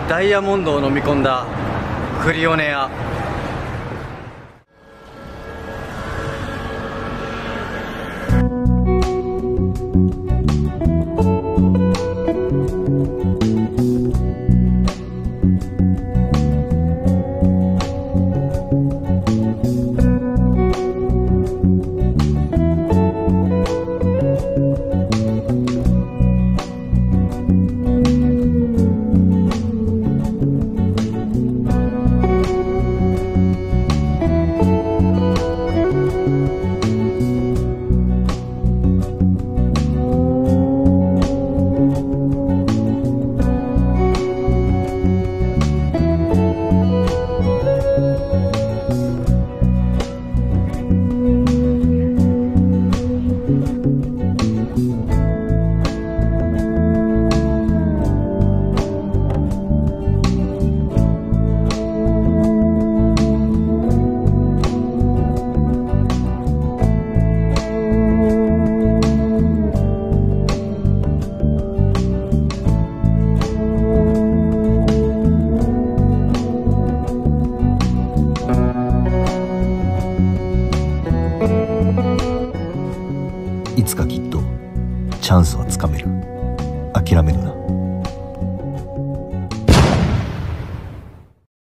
ダイヤモンドを飲み込んだクリオネア。 いつかきっとチャンスはつかめる。諦めるな。